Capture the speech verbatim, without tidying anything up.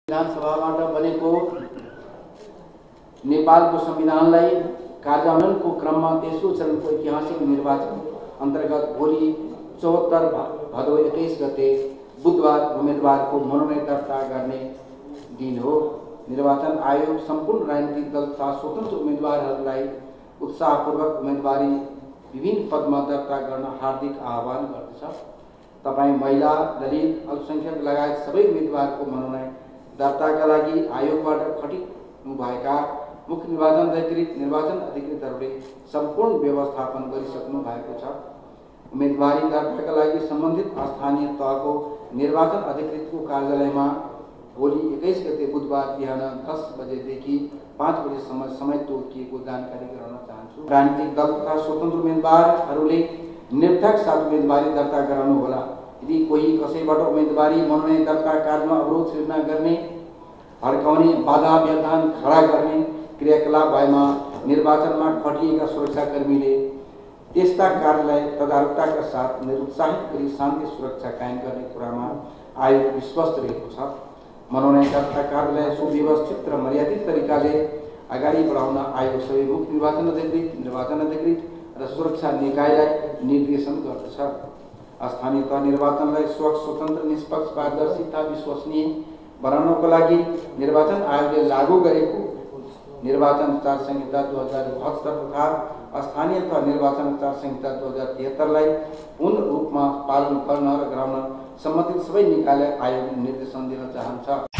विधानसभाबाट बनेको नेपालको संविधानलाई कार्यान्वयनको क्रममा तेस्रो चरणको ऐतिहासिक निर्वाचन अन्तर्गत भोलि चौहत्तर भदौ एक्काइस गते बुधबार उम्मेदवारको मनोनयन दर्ता गर्ने दिन हो। निर्वाचन आयोग सम्पूर्ण राजनीतिक दल तथा स्वतन्त्र उम्मेदवारहरूलाई उत्साहपूर्वक उम्मेदवारी विभिन्न पदमा दर्ता गर्न हार्दिक आह्वान गर्दछ। तपाईं महिला, दलित, अल्पसंख्यक लगायत सबै उम्मेदवारको मनोनयन दर्ताका लागि आयोगबाट खटिनुभएका मुख्य निर्वाचन अधिकृत निर्वाचन अधिकृतहरूले सम्पूर्ण व्यवस्थापन गरिसक्नु भएको छ। उम्मेदवारी दर्ताका लागि सम्बन्धित स्थानीय तहको निर्वाचन अधिकृतको कार्यालयमा भोलि एक्काइस गते बुधबार बिहान दस बजेदेखि पाँच बजेसम्म समय तोकिएको जानकारी गराउन चाहन्छु। राजनीतिक दल तथा स्वतन्त्र उम्मेदवारहरूले निर्धक्क साथ उम्मेदवारी दर्ता गराउनुहोला। यदि कोही कसैबाट उम्मेदवारी मनोनयन दर्ता कार्यमा अवरोध सृजना गर्ने, हड्काउने, बाधा व्यवधान खडा गर्ने क्रियाकलाप भएमा निर्वाचनमा खटिएका सुरक्षाकर्मीले त्यस्ता कार्यलाई तदारुकताका साथ निरुत्साहित गरी शान्ति सुरक्षा कायम गर्ने कुरामा आयोग विश्वस्त रहेको छ। मनोनयन दर्ता कार्यलाई सुव्यवस्थित र मर्यादित तरिकाले अगाडि बढाउन आयोग सबै मुख्य निर्वाचन अधिकृत, निर्वाचन अधिकृत र सुरक्षा निकायलाई निर्देशन गर्दछ। स्थानीय तह निर्वाचनलाई स्वच्छ, स्वतन्त्र, निष्पक्ष, पारदर्शी तथा विश्वसनीय बनाउनको लागि निर्वाचन आयोगले लागू गरेको निर्वाचन आचार संहिता दो हजार बहत्तर तथा स्थानीय तह निर्वाचन आचार संहिता दो हजार तिहत्तरलाई पूर्ण रूपमा पालन गर्न र गराउन सम्बन्धित सबै निकायलाई आयोगले निर्देशन दिन चाहन्छ।